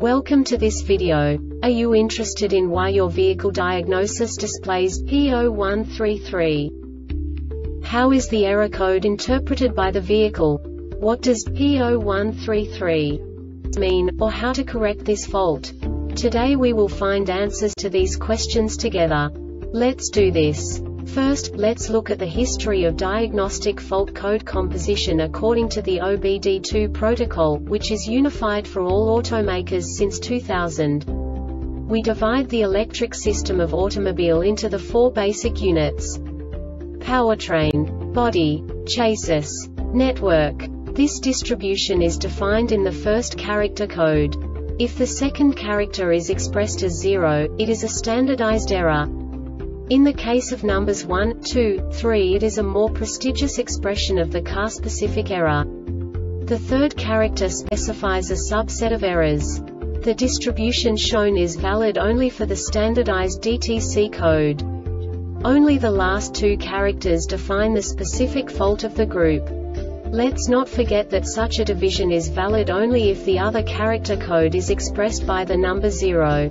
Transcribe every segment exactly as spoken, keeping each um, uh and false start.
Welcome to this video. Are you interested in why your vehicle diagnosis displays P zero one three three? How is the error code interpreted by the vehicle? What does P zero one three three mean, or how to correct this fault? Today we will find answers to these questions together. Let's do this. First, let's look at the history of diagnostic fault code composition according to the O B D two protocol, which is unified for all automakers since two thousand. We divide the electric system of automobile into the four basic units: powertrain, body, chassis, network. This distribution is defined in the first character code. If the second character is expressed as zero, it is a standardized error. In the case of numbers one, two, three, it is a more prestigious expression of the car-specific error. The third character specifies a subset of errors. The distribution shown is valid only for the standardized D T C code. Only the last two characters define the specific fault of the group. Let's not forget that such a division is valid only if the other character code is expressed by the number zero.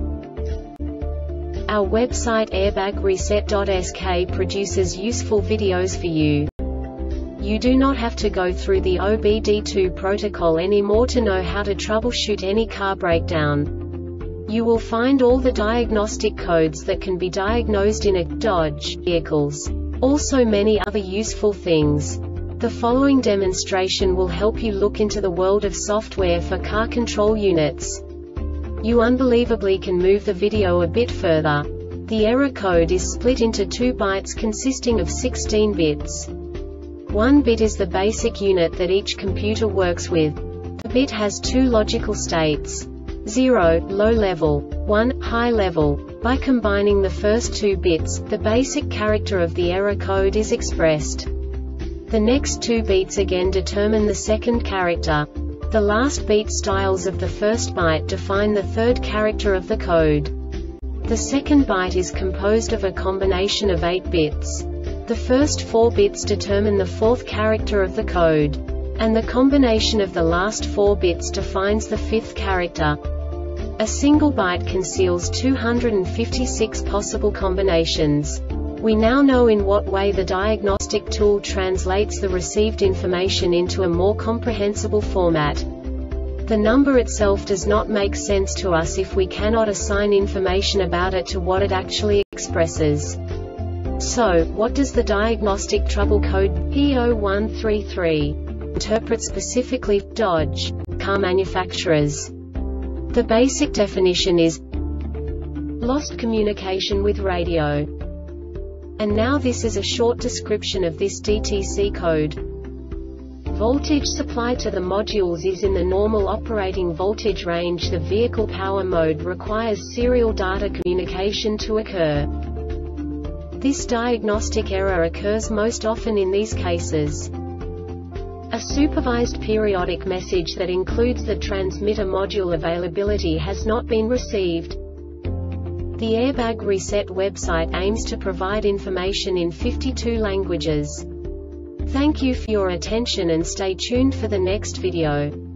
Our website airbag reset dot S K produces useful videos for you. You do not have to go through the O B D two protocol anymore to know how to troubleshoot any car breakdown. You will find all the diagnostic codes that can be diagnosed in a Dodge vehicles. Also many other useful things. The following demonstration will help you look into the world of software for car control units. You unbelievably can move the video a bit further. The error code is split into two bytes consisting of sixteen bits. One bit is the basic unit that each computer works with. The bit has two logical states: zero, low level, one, high level. By combining the first two bits, the basic character of the error code is expressed. The next two beats again determine the second character. The last beat styles of the first byte define the third character of the code. The second byte is composed of a combination of eight bits. The first four bits determine the fourth character of the code. And the combination of the last four bits defines the fifth character. A single byte conceals two hundred fifty-six possible combinations. We now know in what way the diagnostic tool translates the received information into a more comprehensible format. The number itself does not make sense to us if we cannot assign information about it to what it actually expresses. So, what does the diagnostic trouble code P zero one three three interpret specifically for Dodge car manufacturers? The basic definition is lost communication with radio. And now this is a short description of this D T C code. Voltage supply to the modules is in the normal operating voltage range. The vehicle power mode requires serial data communication to occur. This diagnostic error occurs most often in these cases: a supervised periodic message that includes the transmitter module availability has not been received. The Airbag Reset website aims to provide information in fifty-two languages. Thank you for your attention and stay tuned for the next video.